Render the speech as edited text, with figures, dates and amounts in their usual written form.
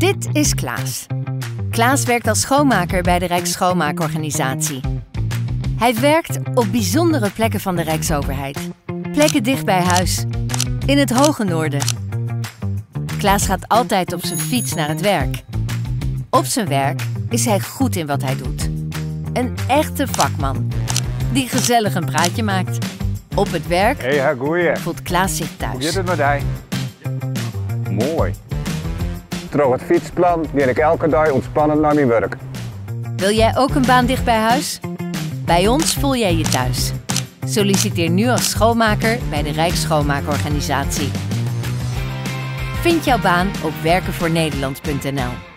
Dit is Klaas. Klaas werkt als schoonmaker bij de Rijksschoonmaakorganisatie. Hij werkt op bijzondere plekken van de Rijksoverheid. Plekken dicht bij huis, in het hoge noorden. Klaas gaat altijd op zijn fiets naar het werk. Op zijn werk is hij goed in wat hij doet. Een echte vakman, die gezellig een praatje maakt. Op het werk Hey, goeie. voelt Klaas zich Hoe thuis. zit het met hij? Mooi. Trouw het fietsplan leer ik elke dag ontspannend naar mijn werk. Wil jij ook een baan dicht bij huis? Bij ons voel jij je thuis. Solliciteer nu als schoonmaker bij de Rijksschoonmaakorganisatie. Vind jouw baan op werkenvoornederland.nl.